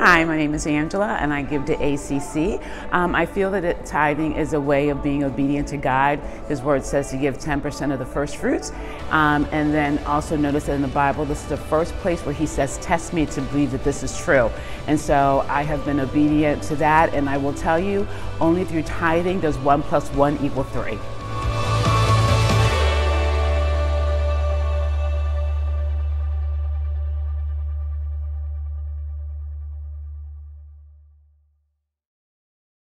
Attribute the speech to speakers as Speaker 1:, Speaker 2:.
Speaker 1: Hi, my name is Angela and I give to ACC. I feel that tithing is a way of being obedient to God. His word says to give 10% of the first fruits. And then also notice that in the Bible, this is the first place where he says, test me to believe that this is true. And so I have been obedient to that, and I will tell you, only through tithing does 1 + 1 = 3.